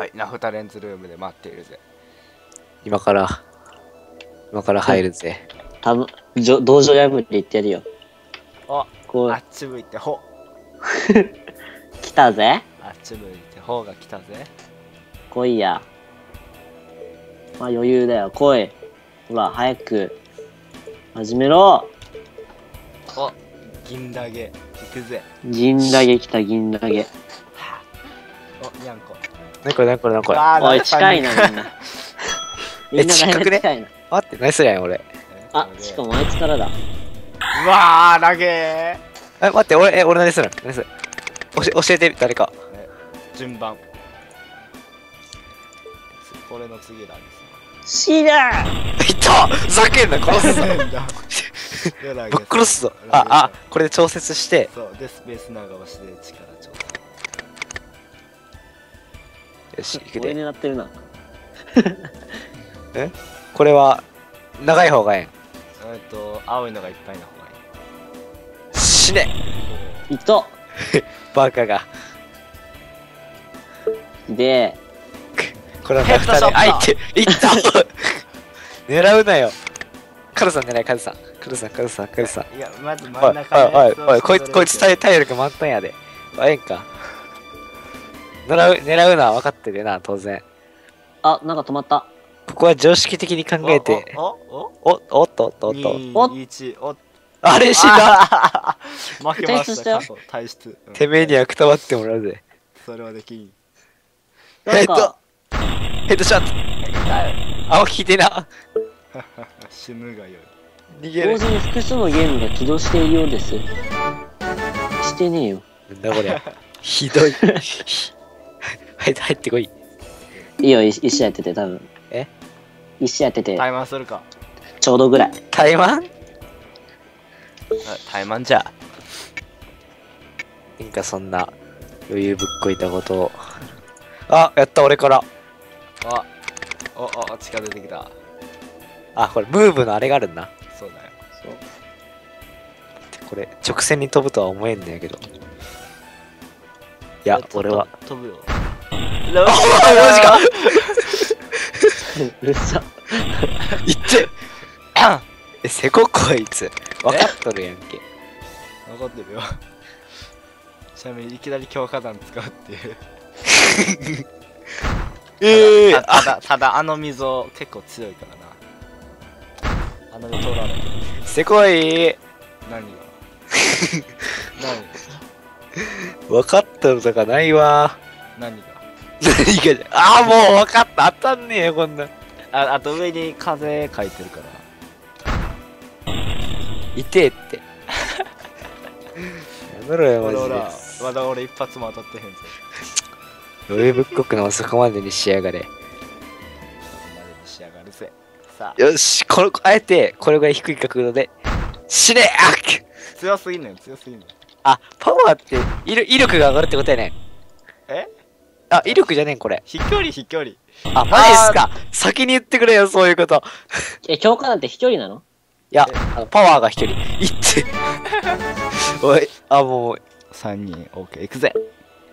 はい、ナフタレンズルームで待っているぜ。 今から入るぜ。 道場破り言ってやるよ。 あ、 こうあっち向いてほ。 来たぜ。 あっち向いてほが来たぜ。 来いや。まあ余裕だよ。来い。ほら、早く。始めろ。 お、銀投げ。行くぜ。 銀投げ来た、銀投げ。 お、にゃんこ。 何これおい、近いな、みんな。みんな近くね近いな。 待って、何それやん、俺。 あ、しかもあいつからだ。 うわー、投げ待って、俺何するの？何する？教えて、誰か。 順番。これの次なんです死だいったふざけんな、殺すぞ。ぶっ殺すぞ。これで調節して。 そう、で、スペース長押しで力調よし、行く俺で。 狙ってるな。 これは、長い方がえ青いのがいっぱいの方がいえん。死ねいっとバカが。 で、 これはナフタレン。あ、いっていった狙うなよ。カルさん狙い、カルさん。 い。いや、まず真ん中おい、こいつ体力満タンやで。ええんか。狙うのは分かってるな、当然。 あ、なんか止まった。 ここは常識的に考えて。おっと。 2、1、おっあれ死んだ。 負けました。 退退出。 てめえにはくたばってもらうぜ。 それはできん。 なんかヘッドショット。あ、聞いてな。 死ぬがよい。 逃げる。 同時に複数のゲームが起動しているようです。してねえよ。 なんだこりゃ。ひどい。入ってこい。 いいよ、一試合やってて、多分。一試合やってて、 タイマンするか。 ちょうどぐらい。 台湾タイマンじゃ。 なんかそんな余裕ぶっこいたことを。あ、やった、俺から。 近づいてきた。 あ、これムーブのあれがあるんだ。 そうだよ。 これ直線に飛ぶとは思えんねんけど。いや、俺は。 飛ぶよ。 マジかうるさ。 いってせここいつ。分かっとるやんけ。 分かってるよ。ちなみにいきなり強化弾使うっていう。ただあの溝結構強いからな。あの溝通らない。 せこい。 何が分かっとるとかないわ。 何があ、もう分かった。当たんねえよ、こんなん。 あと上に風書いてるから。 痛えって。やめろよ、マジで。 まだ俺一発も当たってへんぞ。 余裕ぶっこくのそこまでにしやがれ。 そこまでに仕上がるぜ。さあ。 よし、あえて、これぐらい低い角度で。死ね強すぎんねん、強すぎんねん。 あ、パワーって威力が上がるってことやねん。あ、威力じゃねん、これ。 飛距離。 あ、マジっすか。先に言ってくれよ、そういうこと。 強化なんて飛距離なの？ いや、パワーが飛距離。いって。おい、もう。 3人 OK いくぜ。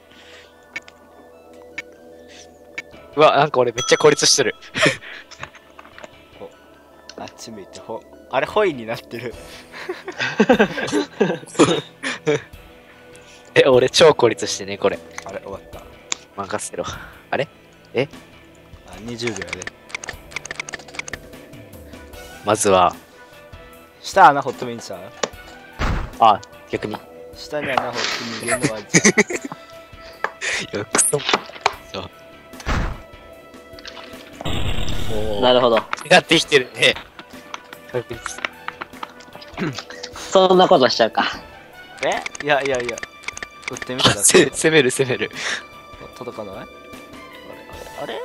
うわ、なんか俺めっちゃ孤立してる。 あっち向いてあれホイになってる。 俺超孤立してね、これ。 あれ終わった。 任せろ。あれ 20秒やで。 まずは。 下穴掘ってもいいんちゃう？ あ、逆に。 下に穴掘って逃げるのはいや、クソ。 なるほど。 なってきてるね。 そんなことしちゃうか。 いや。撃ってみたら攻める。 届かない？あれ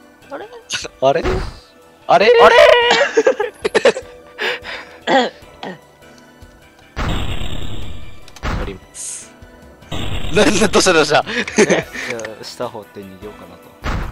おります。どうしたいや、下掘って逃げようかなと。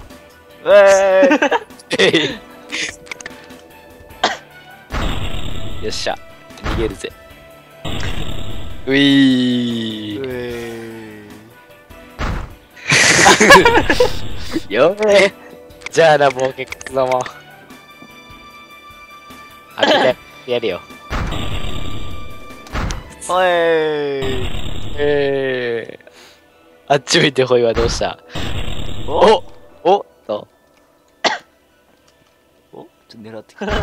よっしゃ、逃げるぜ。ういー。 よめじゃあな、冒険くども。開けてやるよ。 おいあっち向いてほいはどうした？ おおと。 おちょっと狙ってくる。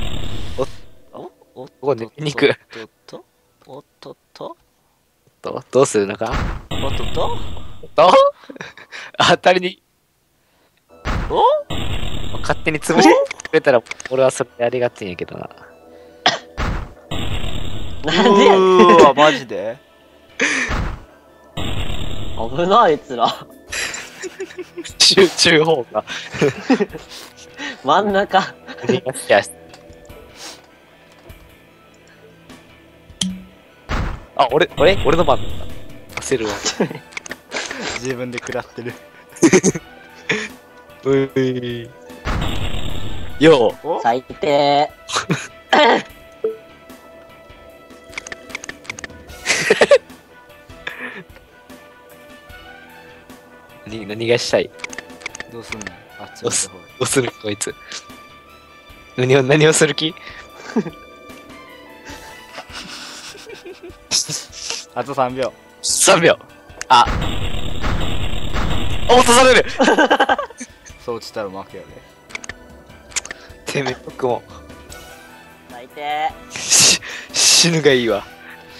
おここ肉。 おっとっとどうするのか？ おっとっとと当たりにお勝手に潰してくれたら俺はそれでありがちんやけどな。 なんでやねん。 うーわマジで危ない、あいつら。 集中砲火。 真ん中。 あ、俺の番だった。焦るわ。 自分で食らってる。 うい。よう。 お最低。 何がしたい？ どうすんの？あっちどうす向いてほい。 どうするこいつ。何をする気？ あと3秒。 3秒。あ。落とされる。 そう落ちたら負けやで。 てめえ僕も最低。 死ぬがいいわ。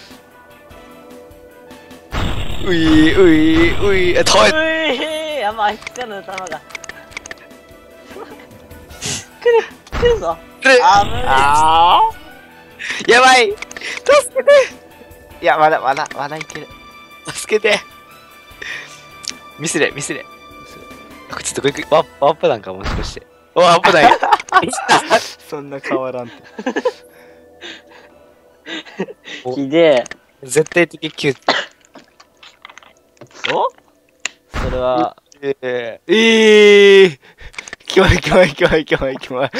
うい、あ、遠い。 やばい、人の弾が。来るぞ。 来るあぶねあやばい。助けて。 いやまだいける。 助けて。ミスれ。ちょっとこれワップなんかもしかして。お、ワップない。 そんな変わらんて。 え。ひで絶対的9。 おそれはえキモい。 え。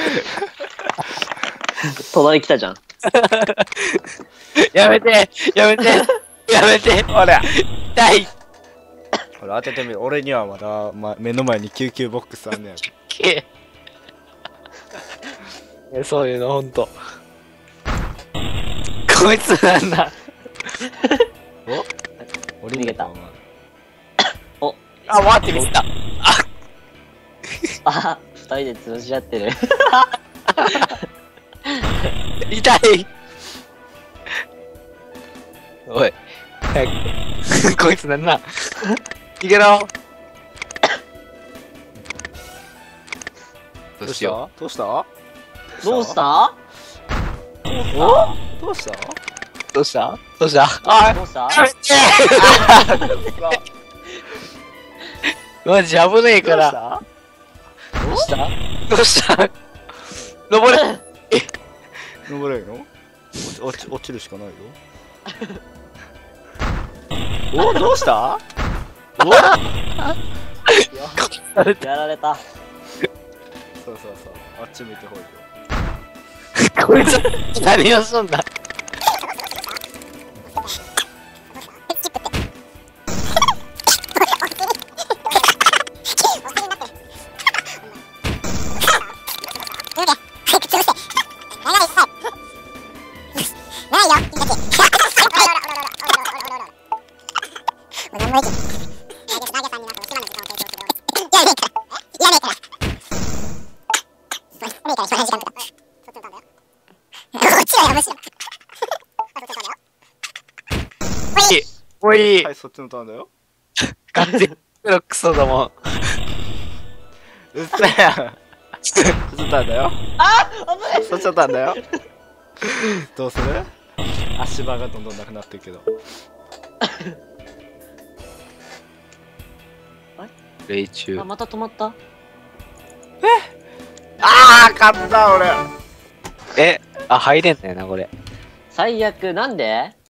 隣来たじゃん。 やめてほら痛いほら当ててみる。俺にはまだ、目の前に救急ボックスあんねや。 けそういうのほんとこいつなんだ。 お逃げた。お、 あ、待ってミスった。 あ、二人で潰し合ってる。 痛い。おい早くこいつなんな。逃げろ。どうしよどうしたどうしたおどうしたう。どうしたあどうしたやめてマジ危ねえからどうした登れ。 登れるの？落ちるしかないよ。おどうしたやられた。 そうあっち向いてほいよ。 こいつ何をすんだ。おいはい、そっちのターンだよ。 勝手にクソども。 うっせや。そっちのターンだよ。そっちのターンだよ。どうする？足場がどんどんなくなってるけど。 霊中あ、また止まった。 ああ、勝った俺。 あ、入れんねんなこれ。 最悪、なんで